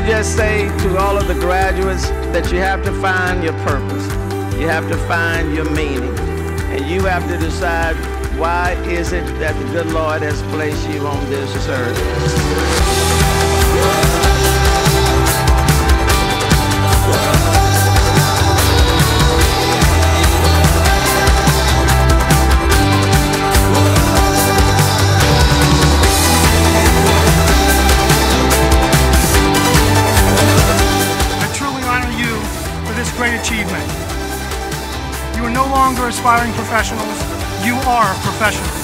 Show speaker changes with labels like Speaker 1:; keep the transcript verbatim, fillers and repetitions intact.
Speaker 1: just say to all of the graduates that you have to find your purpose. You have to find your meaning. And you have to decide, why is it that the good Lord has placed you on this earth?
Speaker 2: Great achievement. You are no longer aspiring professionals, you are professionals.